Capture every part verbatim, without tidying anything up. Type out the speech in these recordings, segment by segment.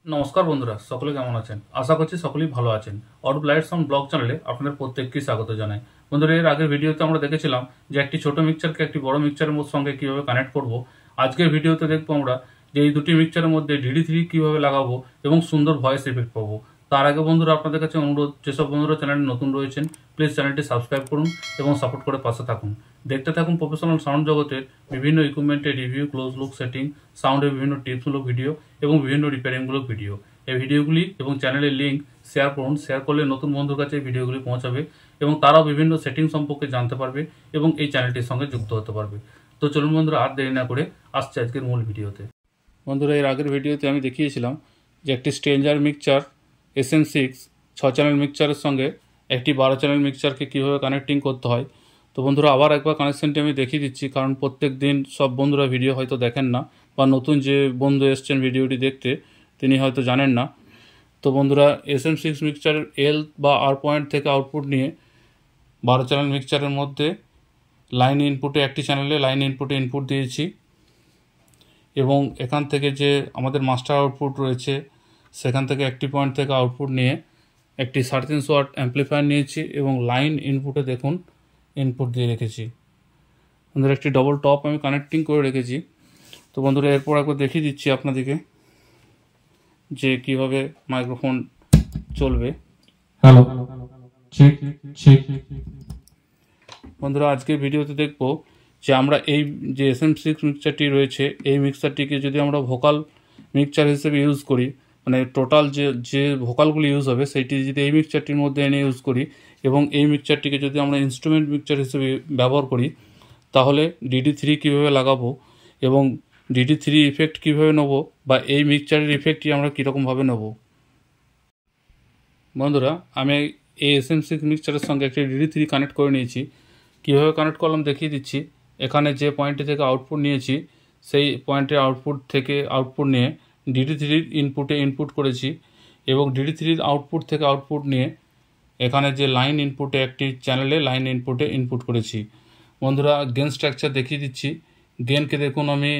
নমস্কার বন্ধুরা, সকলে কেমন আছেন? আশা করছি সকলেই ভালো আছেন। অরূপ লাইট সাউন্ড ব্লগ চ্যানেলে আপনাদের প্রত্যেককে স্বাগত জানাই। বন্ধুরা, এর আগের ভিডিওতে আমরা দেখেছিলাম যে একটি ছোট মিক্সচারকে একটি বড় মিক্সচারের সঙ্গে কিভাবে কানেক্ট করব। আজকের ভিডিওতে দেখবো আমরা যে এই দুটি মিক্সচারের মধ্যে ডিডি থ্রি কিভাবে লাগাবো এবং সুন্দর ভয়েস এফেক্ট পাবো। তার আগে বন্ধুরা, আপনাদের কাছে অনুরোধ, যেসব বন্ধুরা চ্যানেলে নতুন রয়েছেন প্লিজ চ্যানেলটি সাবস্ক্রাইব করুন এবং সাপোর্ট করে পাশে থাকুন। দেখতে থাকুন প্রফেশনাল সাউন্ড জগতের বিভিন্ন ইকুইপমেন্টের রিভিউ, ক্লোজ লুক সেটিং, সাউন্ডের বিভিন্ন টিপসমূলক ভিডিও এবং বিভিন্ন রিপেয়ারিংমূলক ভিডিও। এই ভিডিওগুলি এবং চ্যানেলের লিঙ্ক শেয়ার করুন। শেয়ার করলে নতুন বন্ধুর কাছে এই ভিডিওগুলি পৌঁছাবে এবং তারাও বিভিন্ন সেটিং সম্পর্কে জানতে পারবে এবং এই চ্যানেলটির সঙ্গে যুক্ত হতে পারবে। তো চলুন বন্ধুরা, আর দেরি না করে আসছে আজকের মূল ভিডিওতে। বন্ধুরা, এর আগের ভিডিওতে আমি দেখিয়েছিলাম যে একটি stranger mixture S M six ছ চ্যানেল মিক্সচারের সঙ্গে একটি বারো চ্যানেল মিক্সচারকে কীভাবে কানেক্টিং করতে হয়। তো বন্ধুরা, আবার একবার কানেকশনটি আমি দেখিয়ে দিচ্ছি, কারণ প্রত্যেক দিন সব বন্ধুরা ভিডিও হয়তো দেখেন না, বা নতুন যে বন্ধু এসছেন ভিডিওটি দেখতে তিনি হয়তো জানেন না। তো বন্ধুরা, এস এম সিক্স মিক্সচারের এল বা আর পয়েন্ট থেকে আউটপুট নিয়ে বারো চ্যানেল মিক্সচারের মধ্যে লাইন ইনপুটে একটি চ্যানেলে লাইন ইনপুটে ইনপুট দিয়েছি এবং এখান থেকে যে আমাদের মাস্টার আউটপুট রয়েছে সেখান থেকে একটি পয়েন্ট থেকে আউটপুট নিয়ে একটি সাড়ে তিনশো ওয়াট অ্যাম্প্লিফায়ার নিয়েছি এবং লাইন ইনপুটে দেখুন ইনপুট দিয়ে রেখেছি। বন্ধুরা, একটি ডবল টপ আমি কানেক্টিং করে রেখেছি। তো বন্ধুরা, এরপর একবার দেখিয়ে দিচ্ছি আপনাদেরকে যে কিভাবে মাইক্রোফোন চলবে। হ্যালো বন্ধুরা, আজকের ভিডিওতে দেখব যে আমরা এই যে এস এম সিক্স মিক্সচারটি রয়েছে এই মিক্সচারটিকে যদি আমরা ভোকাল মিক্সচার হিসেবে ইউজ করি, মানে টোটাল যে যে ভোকালগুলি ইউজ হবে সেইটি যদি এই মিক্সচারটির মধ্যে এনে ইউজ করি এবং এই মিক্সচারটিকে যদি আমরা ইনস্ট্রুমেন্ট মিক্সচার হিসেবে ব্যবহার করি, তাহলে ডিডি থ্রি কীভাবে লাগাবো এবং ডিডি থ্রি ইফেক্ট কীভাবে নেবো বা এই মিক্সচারের ইফেক্টটি আমরা কীরকমভাবে নেব। বন্ধুরা, আমি এই এস এম সিক্স মিক্সচারের সঙ্গে একটি ডিডি থ্রি কানেক্ট করে নিয়েছি। কীভাবে কানেক্ট করলাম দেখিয়ে দিচ্ছি। এখানে যে পয়েন্টটি থেকে আউটপুট নিয়েছি সেই পয়েন্টের আউটপুট থেকে আউটপুট নিয়ে ডিডি থ্রির ইনপুটে ইনপুট করেছি এবং ডিডি থ্রির আউটপুট থেকে আউটপুট নিয়ে এখানে যে লাইন ইনপুটে একটি চ্যানেলে লাইন ইনপুটে ইনপুট করেছি। বন্ধুরা, গেন স্ট্রাকচার দেখিয়ে দিচ্ছি। গেনকে দেখুন আমি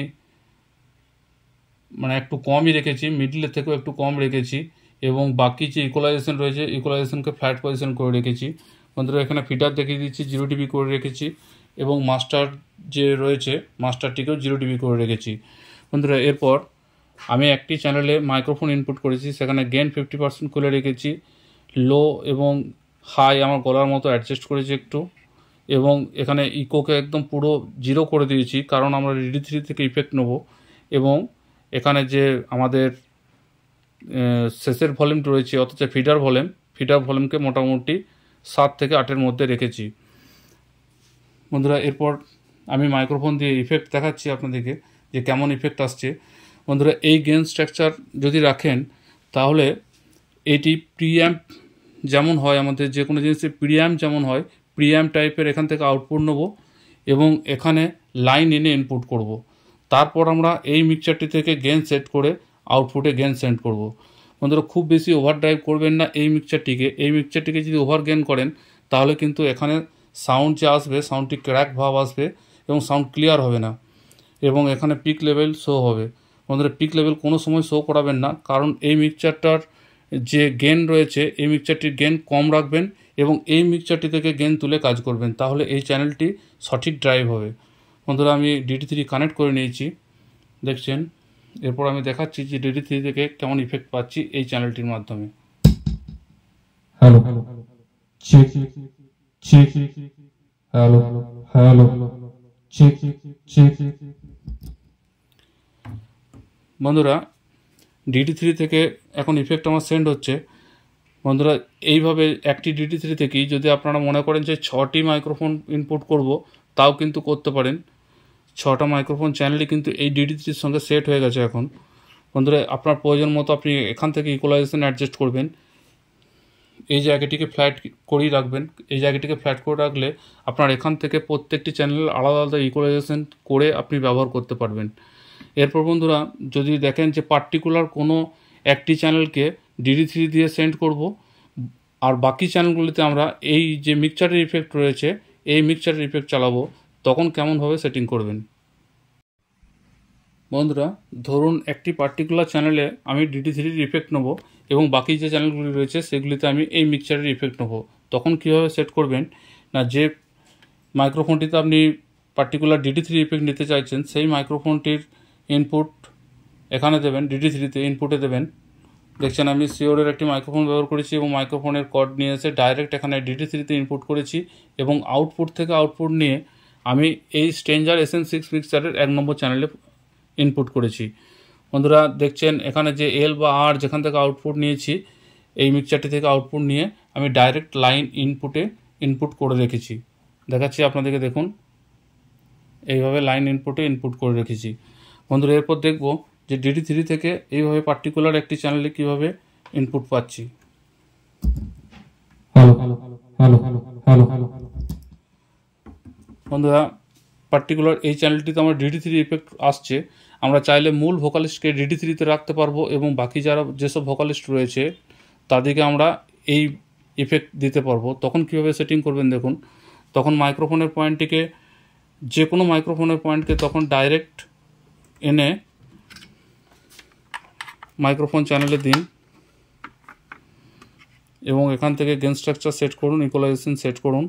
মানে একটু কমই রেখেছি, মিডলের থেকেও একটু কম রেখেছি এবং বাকি যে ইকুয়ালাইজেশন রয়েছে ইকুয়ালাইজেশনকে ফ্ল্যাট পজিশন করে রেখেছি। বন্ধুরা, এখানে ফিটার দেখিয়ে দিচ্ছি, জিরো ডিবি করে রেখেছি এবং মাস্টার যে রয়েছে মাস্টারটিকেও জিরো ডিবি করে রেখেছি। বন্ধুরা, এরপর আমি একটি চ্যানেলে মাইক্রোফোন ইনপুট করেছি, সেখানে গেন ফিফটি পার্সেন্ট খুলে রেখেছি, লো এবং হাই আমার গলার মতো অ্যাডজাস্ট করেছি একটু, এবং এখানে ইকোকে একদম পুরো জিরো করে দিয়েছি কারণ আমরা ডিডি থ্রি থেকে ইফেক্ট নেব। এবং এখানে যে আমাদের শেষের ভলিউমটা রয়েছে অথচ ফিডার ভলিউম ফিডার ভলিউমকে মোটামুটি সাত থেকে আটের মধ্যে রেখেছি। বন্ধুরা, এরপর আমি মাইক্রোফোন দিয়ে ইফেক্ট দেখাচ্ছি আপনাদেরকে যে কেমন ইফেক্ট আসছে। বন্ধুরা, এই গেন স্ট্রাকচার যদি রাখেন তাহলে এটি প্রিঅ্যাম্প যেমন হয়, আমাদের যে কোনো জিনিসের প্রিঅ্যাম্প যেমন হয় প্রিঅ্যাম্প টাইপের এখান থেকে আউটপুট নেব এবং এখানে লাইন এনে ইনপুট করব। তারপর আমরা এই মিক্সচারটি থেকে গেন সেট করে আউটপুটে গেন সেন্ড করব। বন্ধুরা, খুব বেশি ওভার ড্রাইভ করবেন না এই মিক্সচারটিকে। এই মিক্সচারটিকে যদি ওভার গেন করেন তাহলে কিন্তু এখানে সাউন্ড যে আসবে সাউন্ডটি ক্র্যাক ভাব আসবে এবং সাউন্ড ক্লিয়ার হবে না এবং এখানে পিক লেভেল শো হবে। বন্ধুরা, পিক লেভেল কোনো সময় শো করাবেন না, কারণ এই মিক্সচারটার যে গেন রয়েছে এই মিক্সচারটির গেন কম রাখবেন এবং এই মিক্সচারটি থেকে গেন তুলে কাজ করবেন, তাহলে এই চ্যানেলটি সঠিক ড্রাইভ হবে। বন্ধুরা, আমি ডিডি থ্রি কানেক্ট করে নিয়েছি দেখছেন। এরপর আমি দেখাচ্ছি যে ডিডি থ্রি থেকে কেমন ইফেক্ট পাচ্ছি এই চ্যানেলটির মাধ্যমে। Hello check check hello hello check check. বন্ধুরা, ডিডি থ্রি থেকে এখন ইফেক্ট আমার সেন্ড হচ্ছে। বন্ধুরা, এইভাবে একটি ডিডি থ্রি থেকেই যদি আপনারা মনে করেন যে ছটি মাইক্রোফোন ইনপুট করব তাও কিন্তু করতে পারেন। ছটা মাইক্রোফোন চ্যানেলই কিন্তু এই ডিডি থ্রির সঙ্গে সেট হয়ে গেছে এখন। বন্ধুরা, আপনার প্রয়োজন মতো আপনি এখান থেকে ইকুয়ালাইজেশন অ্যাডজাস্ট করবেন। এই জায়গাটিকে ফ্ল্যাট করেই রাখবেন। এই জায়গাটিকে ফ্ল্যাট করে রাখলে আপনার এখান থেকে প্রত্যেকটি চ্যানেল আলাদা আলাদা ইকুয়ালাইজেশন করে আপনি ব্যবহার করতে পারবেন। এরপর বন্ধুরা, যদি দেখেন যে পার্টিকুলার কোনো একটি চ্যানেলকে ডিডি থ্রি দিয়ে সেন্ড করব আর বাকি চ্যানেলগুলিতে আমরা এই যে মিক্সচারের ইফেক্ট রয়েছে এই মিক্সচারের ইফেক্ট চালাবো, তখন কেমনভাবে সেটিং করবেন। বন্ধুরা ধরুন একটি পার্টিকুলার চ্যানেলে আমি ডিডি থ্রির ইফেক্ট নেব এবং বাকি যে চ্যানেলগুলি রয়েছে সেগুলিতে আমি এই মিক্সচারের ইফেক্ট নেব। তখন কীভাবে সেট করবেন না, যে মাইক্রোফোনটিতে আপনি পার্টিকুলার ডিডি থ্রি ইফেক্ট নিতে চাইছেন সেই মাইক্রোফোনটির ইনপুট এখানে দেবেন, ডিডি থ্রিতে ইনপুটে দেবেন। দেখছেন আমি সিওরের একটি মাইক্রোফোন ব্যবহার করেছি এবং মাইক্রোফোনের কর্ড নিয়ে এসে ডাইরেক্ট এখানে ডিডি থ্রিতে ইনপুট করেছি এবং আউটপুট থেকে আউটপুট নিয়ে আমি এই স্ট্রেঞ্জার এস এন সিক্স মিক্সচারের এক নম্বর চ্যানেলে ইনপুট করেছি। বন্ধুরা দেখছেন এখানে যে এল বা আর যেখান থেকে আউটপুট নিয়েছি, এই মিক্সচারটি থেকে আউটপুট নিয়ে আমি ডাইরেক্ট লাইন ইনপুটে ইনপুট করে রেখেছি। দেখাচ্ছি আপনাদেরকে, দেখুন এইভাবে লাইন ইনপুটে ইনপুট করে রেখেছি। বন্ধুরা এরপর দেখব যে ডিডি থ্রি থেকে এইভাবে পার্টিকুলার একটি চ্যানেলে কীভাবে ইনপুট পাচ্ছি। Hello hello hello hello hello বন্ধুরা পার্টিকুলার এই চ্যানেলটিতে আমার ডিডি থ্রি ইফেক্ট আসছে। আমরা চাইলে মূল ভোকালিস্টকে ডিডি থ্রিতে রাখতে পারবো এবং বাকি যারা যেসব ভোকালিস্ট রয়েছে তাদেরকে আমরা এই ইফেক্ট দিতে পারবো। তখন কীভাবে সেটিং করবেন দেখুন, তখন মাইক্রোফোনের পয়েন্টটিকে, যে কোনো মাইক্রোফোনের পয়েন্টকে তখন ডাইরেক্ট এনে মাইক্রোফোন চ্যানেলে দিন এবং এখান থেকে গেন স্ট্রাকচার সেট করুন, ইকুয়ালাইজেশন সেট করুন।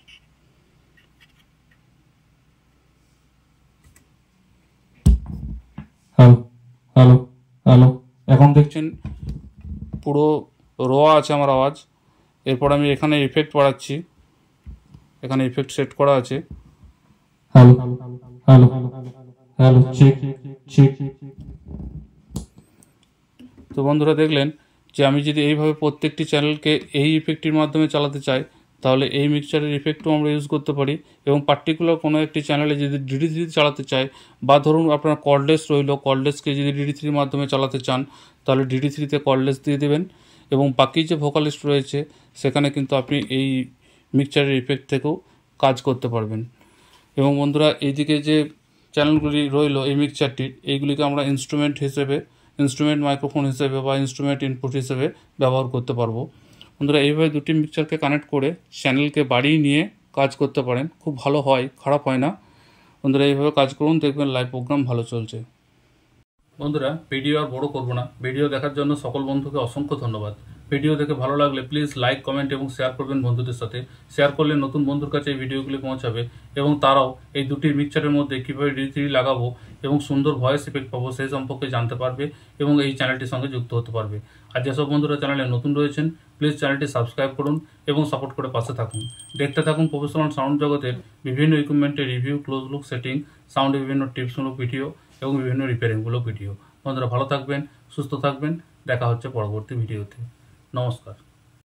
হ্যালো হ্যালো হ্যালো এখন দেখছেন পুরো র আছে আমার আওয়াজ। এরপর আমি এখানে ইফেক্ট বাড়াচ্ছি, এখানে ইফেক্ট সেট করা আছে। Hello hello hello hello check check. তো বন্ধুরা দেখলেন যে আমি যদি এইভাবে প্রত্যেকটি চ্যানেলকে এই ইফেক্টটির মাধ্যমে চালাতে চাই তাহলে এই মিক্সচারের ইফেক্টও আমরা ইউজ করতে পারি এবং পার্টিকুলার কোনো একটি চ্যানেলে যদি ডিডি থ্রি চালাতে চাই, বা ধরুন আপনার কর্ডলেস রইল, কর্ডলেসকে যদি ডিডি থ্রির মাধ্যমে চালাতে চান তাহলে ডিডি থ্রিতে কর্ডলেস দিয়ে দেবেন এবং বাকি যে ভোকালিস্ট রয়েছে সেখানে কিন্তু আপনি এই মিক্সচারের ইফেক্ট থেকেও কাজ করতে পারবেন। এবং বন্ধুরা এইদিকে যে চ্যানেলগুলি রইল এই মিক্সচারটির, এইগুলিকে আমরা ইনস্ট্রুমেন্ট হিসেবে, ইনস্ট্রুমেন্ট মাইক্রোফোন হিসেবে বা ইনস্ট্রুমেন্ট ইনপুট হিসেবে ব্যবহার করতে পারবো। বন্ধুরা এইভাবে দুটি মিক্সচারকে কানেক্ট করে চ্যানেলকে বাড়িয়ে নিয়ে কাজ করতে পারেন, খুব ভালো হয়, খারাপ হয় না। বন্ধুরা এইভাবে কাজ করুন, দেখবেন লাইভ প্রোগ্রাম ভালো চলছে। বন্ধুরা ভিডিও আর বড় করব না, ভিডিও দেখার জন্য সকল বন্ধুকে অসংখ্য ধন্যবাদ। ভিডিও দেখে ভালো লাগলে প্লিজ লাইক, কমেন্ট এবং শেয়ার করবেন বন্ধুদের সাথে। শেয়ার করলে নতুন বন্ধুর কাছে এই ভিডিওগুলি পৌঁছাবে এবং তারাও এই দুটি মিক্সচারের মধ্যে কীভাবে ডিডি থ্রি লাগাবো এবং সুন্দর ভয়েস ইফেক্ট পাবো সেই সম্পর্কে জানতে পারবে এবং এই চ্যানেলটির সঙ্গে যুক্ত হতে পারবে। আর যেসব বন্ধুরা চ্যানেলে নতুন রয়েছেন প্লিজ চ্যানেলটি সাবস্ক্রাইব করুন এবং সাপোর্ট করে পাশে থাকুন। দেখতে থাকুন প্রফেশনাল সাউন্ড জগতের বিভিন্ন ইকুইপমেন্টের রিভিউ, ক্লোজ লুক, সেটিং, সাউন্ডের বিভিন্ন টিপসমূলক ভিডিও এবং বিভিন্ন রিপেয়ারিংমূলক ভিডিও। বন্ধুরা ভালো থাকবেন, সুস্থ থাকবেন, দেখা হচ্ছে পরবর্তী ভিডিওতে। নমস্কার।